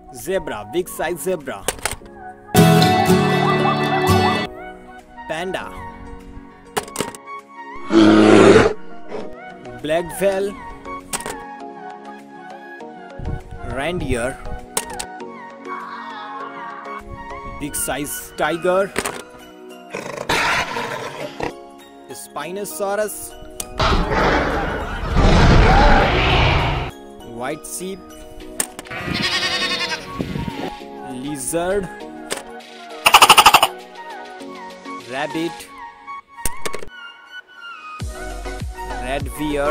Zebra, big size zebra. Panda. Black whale. Reindeer. Big size tiger. Spinosaurus. White sheep. Lizard. Rabbit. Red deer.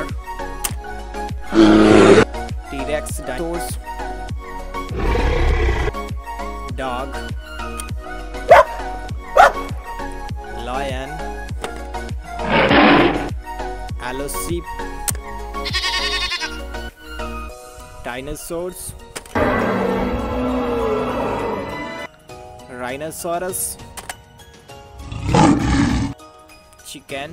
T-Rex dinosaurs. Dog. Lion. Yellow sheep. Dinosaurs. Rhinoceros. Chicken.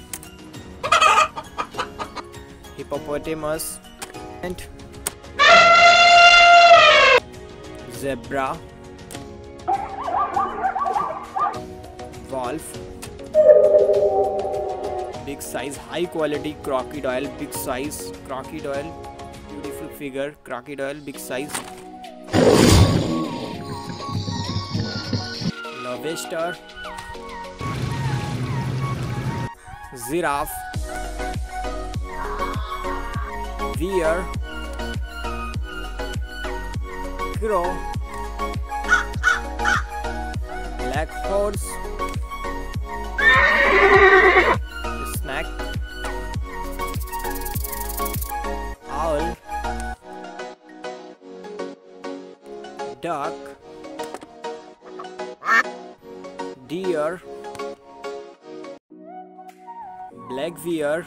Hippopotamus. And zebra. Wolf. Big size, high quality crocodile, big size crocodile, beautiful figure, crocodile, big size. Lobster. Giraffe. Deer. Crow. Black horse. Snack. Owl. Duck. Deer. Black bear.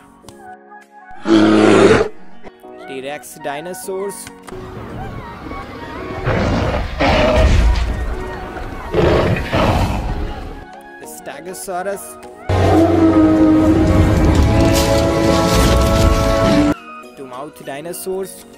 T-Rex dinosaurs. Stegosaurus. Two-mouthed dinosaurs.